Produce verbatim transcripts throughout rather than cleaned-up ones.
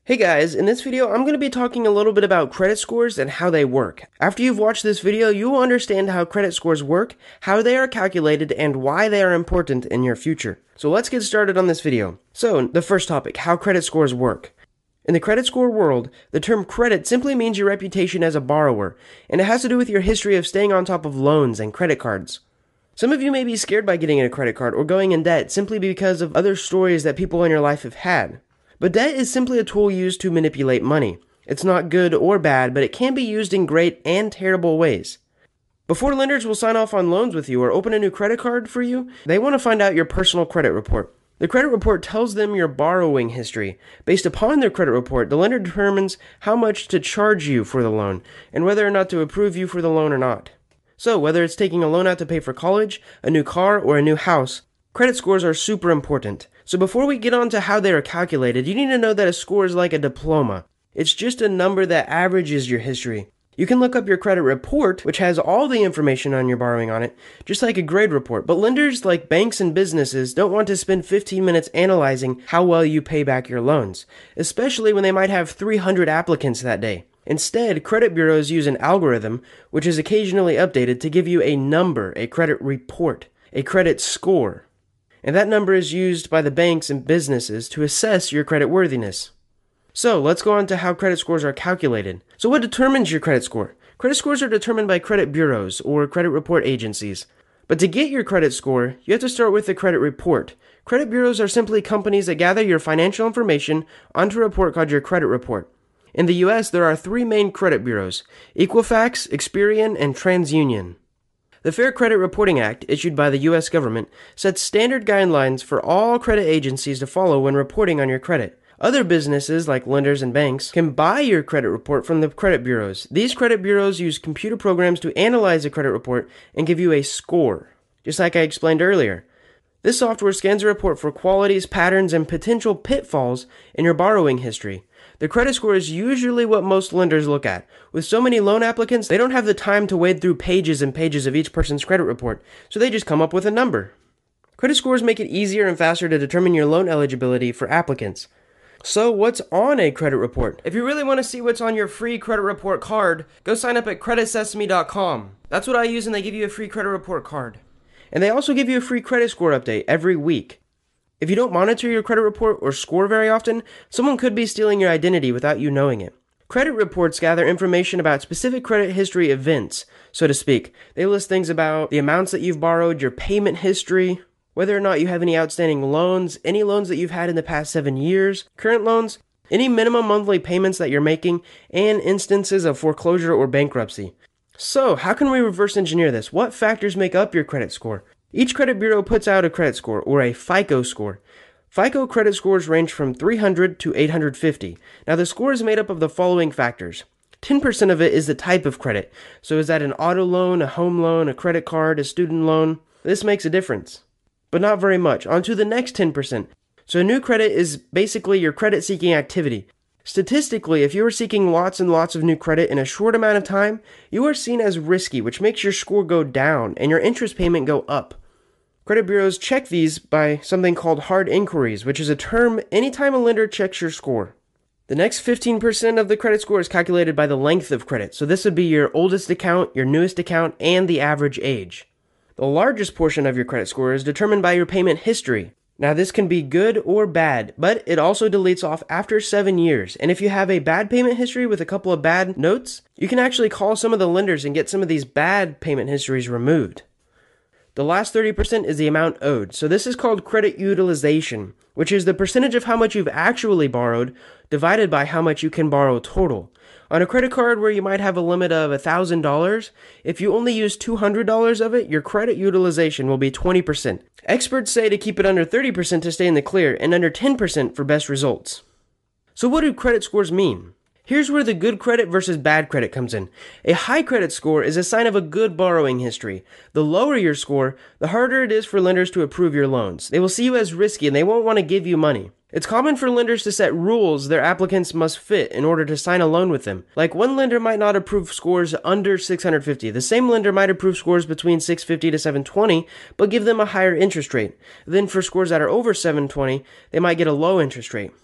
Hey guys, in this video I'm going to be talking a little bit about credit scores and how they work. After you've watched this video, you will understand how credit scores work, how they are calculated, and why they are important in your future. So let's get started on this video. So, the first topic, how credit scores work. In the credit score world, the term credit simply means your reputation as a borrower, and it has to do with your history of staying on top of loans and credit cards. Some of you may be scared by getting a credit card or going in debt simply because of other stories that people in your life have had. But debt is simply a tool used to manipulate money. It's not good or bad, but it can be used in great and terrible ways. Before lenders will sign off on loans with you or open a new credit card for you, they want to find out your personal credit report. The credit report tells them your borrowing history. Based upon their credit report, the lender determines how much to charge you for the loan and whether or not to approve you for the loan or not. So, whether it's taking a loan out to pay for college, a new car, or a new house, credit scores are super important. So before we get on to how they are calculated, you need to know that a score is like a diploma. It's just a number that averages your history. You can look up your credit report, which has all the information on your borrowing on it, just like a grade report. But lenders, like banks and businesses, don't want to spend fifteen minutes analyzing how well you pay back your loans, especially when they might have three hundred applicants that day. Instead, credit bureaus use an algorithm, which is occasionally updated to give you a number, a credit report, a credit score. And that number is used by the banks and businesses to assess your credit worthiness. So let's go on to how credit scores are calculated. So what determines your credit score? Credit scores are determined by credit bureaus or credit report agencies. But to get your credit score, you have to start with the credit report. Credit bureaus are simply companies that gather your financial information onto a report called your credit report. In the U S, there are three main credit bureaus: Equifax, Experian, and TransUnion. The Fair Credit Reporting Act, issued by the U S government, sets standard guidelines for all credit agencies to follow when reporting on your credit. Other businesses, like lenders and banks, can buy your credit report from the credit bureaus. These credit bureaus use computer programs to analyze a credit report and give you a score, just like I explained earlier. This software scans a report for qualities, patterns, and potential pitfalls in your borrowing history. The credit score is usually what most lenders look at. With so many loan applicants, they don't have the time to wade through pages and pages of each person's credit report, so they just come up with a number. Credit scores make it easier and faster to determine your loan eligibility for applicants. So what's on a credit report? If you really want to see what's on your free credit report card, go sign up at credit sesame dot com. That's what I use, and they give you a free credit report card. And they also give you a free credit score update every week. If you don't monitor your credit report or score very often, someone could be stealing your identity without you knowing it. Credit reports gather information about specific credit history events, so to speak. They list things about the amounts that you've borrowed, your payment history, whether or not you have any outstanding loans, any loans that you've had in the past seven years, current loans, any minimum monthly payments that you're making, and instances of foreclosure or bankruptcy. So, how can we reverse engineer this? What factors make up your credit score? Each credit bureau puts out a credit score, or a FICO score. FICO credit scores range from three hundred to eight hundred fifty. Now, the score is made up of the following factors. ten percent of it is the type of credit. So is that an auto loan, a home loan, a credit card, a student loan? This makes a difference, but not very much. On to the next ten percent. So new credit is basically your credit-seeking activity. Statistically, if you are seeking lots and lots of new credit in a short amount of time, you are seen as risky, which makes your score go down and your interest payment go up. Credit bureaus check these by something called hard inquiries, which is a term anytime a lender checks your score. The next fifteen percent of the credit score is calculated by the length of credit, so this would be your oldest account, your newest account, and the average age. The largest portion of your credit score is determined by your payment history. Now, this can be good or bad, but it also deletes off after seven years. And if you have a bad payment history with a couple of bad notes, you can actually call some of the lenders and get some of these bad payment histories removed. The last thirty percent is the amount owed. So this is called credit utilization, which is the percentage of how much you've actually borrowed divided by how much you can borrow total. On a credit card where you might have a limit of one thousand dollars, if you only use two hundred dollars of it, your credit utilization will be twenty percent. Experts say to keep it under thirty percent to stay in the clear and under ten percent for best results. So what do credit scores mean? Here's where the good credit versus bad credit comes in. A high credit score is a sign of a good borrowing history. The lower your score, the harder it is for lenders to approve your loans. They will see you as risky and they won't want to give you money. It's common for lenders to set rules their applicants must fit in order to sign a loan with them. Like, one lender might not approve scores under six hundred fifty. The same lender might approve scores between six fifty to seven twenty, but give them a higher interest rate. Then for scores that are over seven twenty, they might get a low interest rate.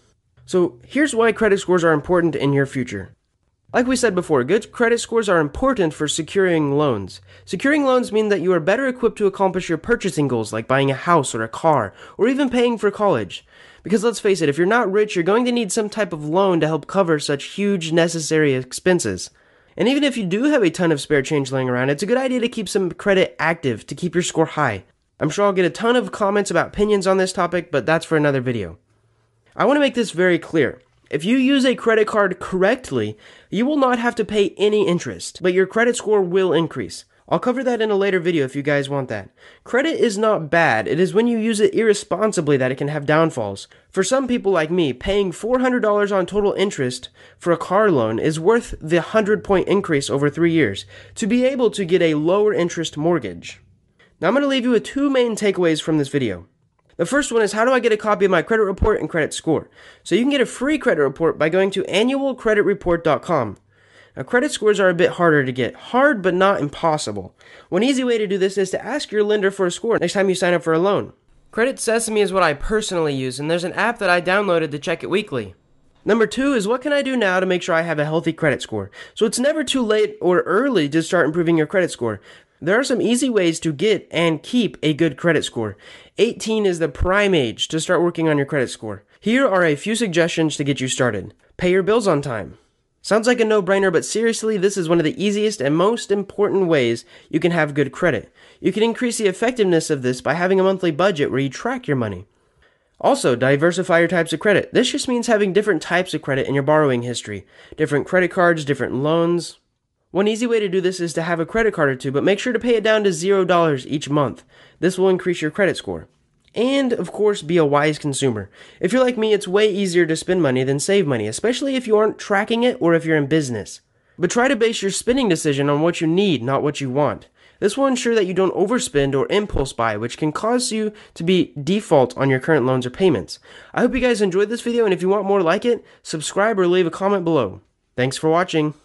So here's why credit scores are important in your future. Like we said before, good credit scores are important for securing loans. Securing loans mean that you are better equipped to accomplish your purchasing goals like buying a house or a car, or even paying for college. Because let's face it, if you're not rich, you're going to need some type of loan to help cover such huge necessary expenses. And even if you do have a ton of spare change laying around, it's a good idea to keep some credit active to keep your score high. I'm sure I'll get a ton of comments about opinions on this topic, but that's for another video. I want to make this very clear. If you use a credit card correctly, you will not have to pay any interest, but your credit score will increase. I'll cover that in a later video if you guys want that. Credit is not bad, it is when you use it irresponsibly that it can have downfalls. For some people like me, paying four hundred dollars on total interest for a car loan is worth the one hundred point increase over three years to be able to get a lower interest mortgage. Now I'm going to leave you with two main takeaways from this video. The first one is, how do I get a copy of my credit report and credit score? So you can get a free credit report by going to annual credit report dot com. Now, credit scores are a bit harder to get. Hard, but not impossible. One easy way to do this is to ask your lender for a score next time you sign up for a loan. Credit Sesame is what I personally use, and there's an app that I downloaded to check it weekly. Number two is, what can I do now to make sure I have a healthy credit score? So it's never too late or early to start improving your credit score. There are some easy ways to get and keep a good credit score. eighteen is the prime age to start working on your credit score. Here are a few suggestions to get you started. Pay your bills on time. Sounds like a no-brainer, but seriously, this is one of the easiest and most important ways you can have good credit. You can increase the effectiveness of this by having a monthly budget where you track your money. Also, diversify your types of credit. This just means having different types of credit in your borrowing history. Different credit cards, different loans. One easy way to do this is to have a credit card or two, but make sure to pay it down to zero dollars each month. This will increase your credit score. And, of course, be a wise consumer. If you're like me, it's way easier to spend money than save money, especially if you aren't tracking it or if you're in business. But try to base your spending decision on what you need, not what you want. This will ensure that you don't overspend or impulse buy, which can cause you to be default on your current loans or payments. I hope you guys enjoyed this video, and if you want more like it, subscribe or leave a comment below. Thanks for watching.